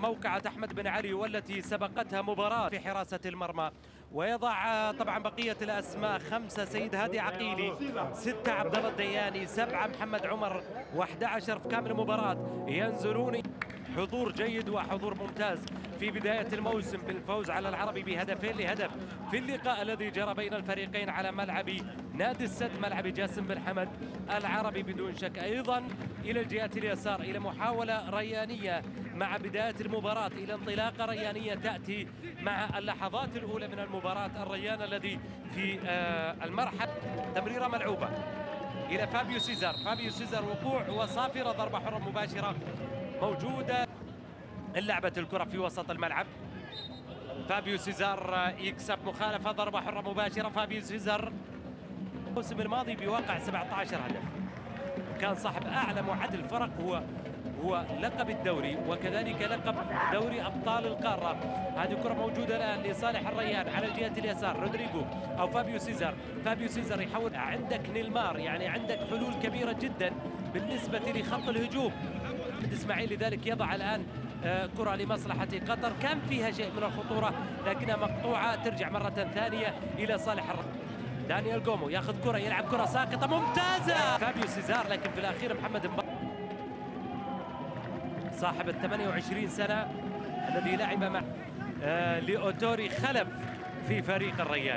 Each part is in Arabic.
موقعة أحمد بن علي والتي سبقتها مباراة في حراسة المرمى. ويضع طبعا بقية الأسماء: 5 سيد هادي عقيلي، 6 عبد الله الدياني، 7 محمد عمر، و11 في كامل المباراة ينزلون. حضور جيد وحضور ممتاز في بداية الموسم بالفوز على العربي بهدفين لهدف في اللقاء الذي جرى بين الفريقين على ملعب نادي السد، ملعب جاسم بن حمد. العربي بدون شك أيضا إلى الجهة اليسار إلى محاولة ريانية مع بداية المباراة، إلى انطلاقة ريانية تأتي مع اللحظات الأولى من المباراة. الريان الذي في المرحلة تمريرة ملعوبة إلى فابيو سيزار. فابيو سيزار وقوع وصافرة، ضربة حرة مباشرة موجودة. لعبة الكرة في وسط الملعب. فابيو سيزار يكسب مخالفة، ضربة حرة مباشرة. فابيو سيزار الموسم الماضي بواقع 17 هدف، كان صاحب أعلى معدل فرق هو لقب الدوري وكذلك لقب دوري أبطال القارة. هذه كرة موجودة الآن لصالح الريان على الجهة اليسار. رودريجو أو فابيو سيزار. فابيو سيزار يحاول. عندك نيلمار، يعني عندك حلول كبيرة جدا بالنسبة لخط الهجوم الإسماعيلي، لذلك يضع الآن كرة لمصلحة قطر كان فيها شيء من الخطورة لكنها مقطوعة، ترجع مرة ثانية إلى صالح دانيال جومو. ياخذ كرة، يلعب كرة ساقطة ممتازة فابيو سيزار، لكن في الأخير محمد صاحب ال 28 سنة الذي لعب مع لأوتوري خلف في فريق الريان.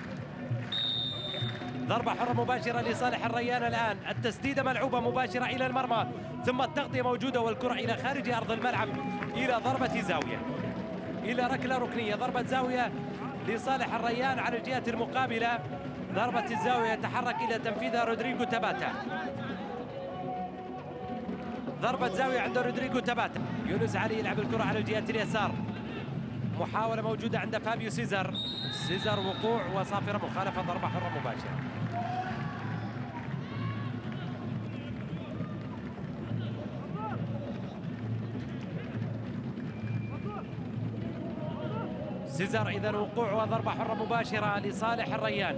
ضربة حرة مباشرة لصالح الريان الآن. التسديدة ملعوبة مباشرة إلى المرمى، ثم التغطية موجودة والكرة إلى خارج أرض الملعب إلى ضربة زاوية، إلى ركلة ركنية. ضربة زاوية لصالح الريان على الجهة المقابلة. ضربة الزاوية يتحرك إلى تنفيذها رودريجو تاباتا. ضربة زاوية عند رودريجو تاباتا. يونس علي يلعب الكرة على الجهة اليسار. محاولة موجودة عند فابيو سيزار. سيزار وقوع وصافرة مخالفة، ضربة حرة مباشرة. سيزار إذا وقوع وضربة حرة مباشرة لصالح الريان.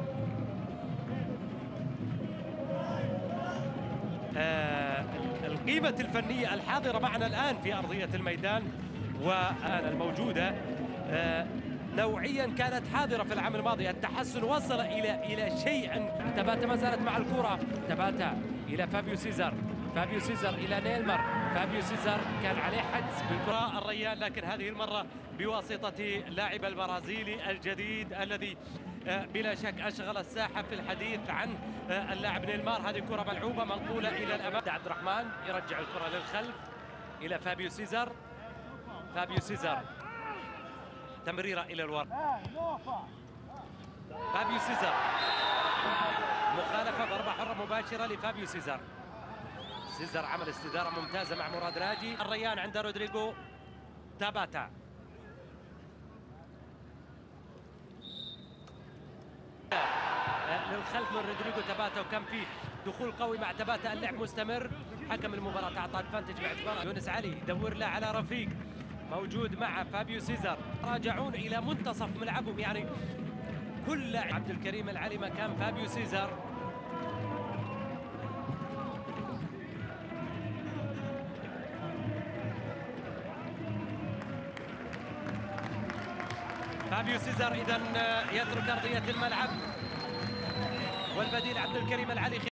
القيمة الفنية الحاضرة معنا الآن في أرضية الميدان والآن الموجودة نوعيا كانت حاضرة في العام الماضي. التحسن وصل إلى شيء. تاباتا ما زالت مع الكرة. تاباتا إلى فابيو سيزار. فابيو سيزار إلى نيلمار. فابيو سيزار كان عليه حجز بالكرة الريان، لكن هذه المرة بواسطة اللاعب البرازيلي الجديد الذي بلا شك أشغل الساحة في الحديث عن اللاعب نيلمار. هذه كرة ملعوبة منقولة إلى الأمام. عبد الرحمن يرجع الكرة للخلف إلى فابيو سيزار. فابيو سيزار تمريرة إلى الوراء. فابيو سيزار مخالفة، ضربة حرة مباشرة لفابيو سيزار. سيزار عمل استدارة ممتازة مع مراد راجي. الريان عند رودريجو تاباتا. للخلف من رودريجو تاباتا، وكان في دخول قوي مع تاباتا. اللعب مستمر. حكم المباراة أعطى ادفانتج باعتباره. يونس علي يدور له على رفيق موجود مع فابيو سيزار. راجعون إلى منتصف ملعبهم، يعني كل عبد الكريم العلي مكان فابيو سيزار. فابيو سيزار إذن يترك أرضية الملعب والبديل عبد الكريم العلي.